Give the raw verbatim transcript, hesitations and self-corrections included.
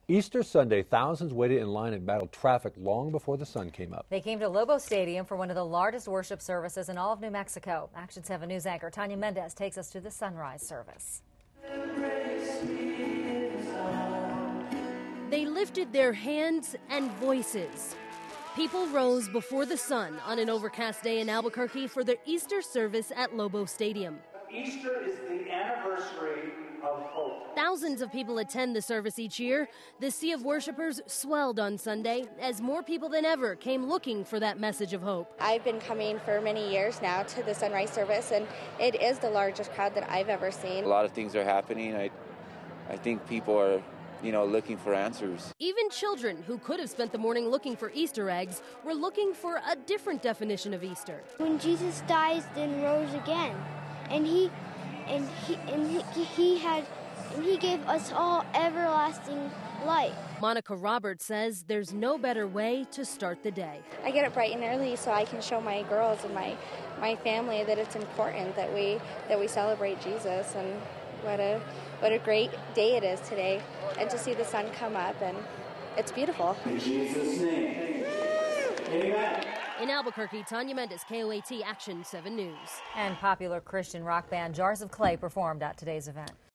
Easter Sunday, thousands waited in line and battled traffic long before the sun came up. They came to Lobo Stadium for one of the largest worship services in all of New Mexico. Action seven News anchor Tanya Mendez takes us to the sunrise service. They lifted their hands and voices. People rose before the sun on an overcast day in Albuquerque for the Easter service at Lobo Stadium. Easter is the anniversary of hope. Thousands of people attend the service each year. The sea of worshipers swelled on Sunday as more people than ever came looking for that message of hope. I've been coming for many years now to the sunrise service, and it is the largest crowd that I've ever seen. A lot of things are happening. I, I think people are, you know, looking for answers. Even children who could have spent the morning looking for Easter eggs were looking for a different definition of Easter. When Jesus dies, then rose again, and he, and he, and he, he had, and he gave us all everlasting life. Monica Roberts says there's no better way to start the day. I get up bright and early so I can show my girls and my, my family that it's important that we that we celebrate Jesus, and what a what a great day it is today, and to see the sun come up, and it's beautiful. In Jesus' name, amen. In Albuquerque, Tanya Mendez, K O A T Action seven News. And popular Christian rock band Jars of Clay performed at today's event.